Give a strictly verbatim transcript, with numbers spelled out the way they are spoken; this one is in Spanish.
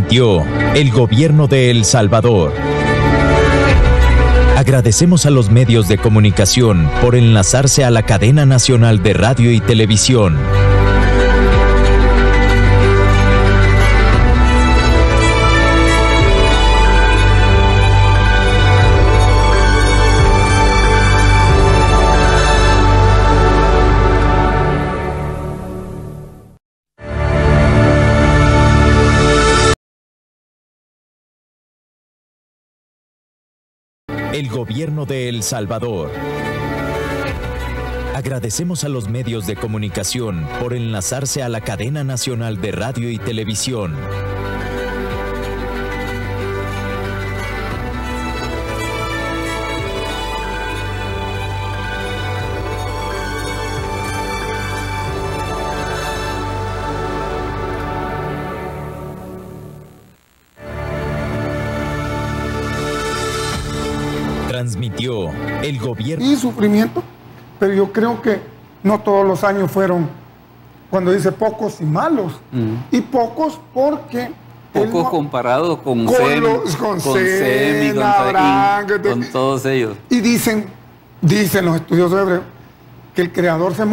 Transmitió el gobierno de El Salvador. Agradecemos a los medios de comunicación por enlazarse a la cadena nacional de radio y televisión. El gobierno de El Salvador. Agradecemos a los medios de comunicación por enlazarse a la cadena nacional de radio y televisión. Transmitió el gobierno. Y sufrimiento, pero yo creo que no todos los años fueron, cuando dice pocos y malos, mm. y pocos porque... Pocos no, comparados con, con, Sem, los, con, con Sem, Sem con, Abraham, con todos ellos. Y dicen, dicen los estudiosos hebreos, que el Creador se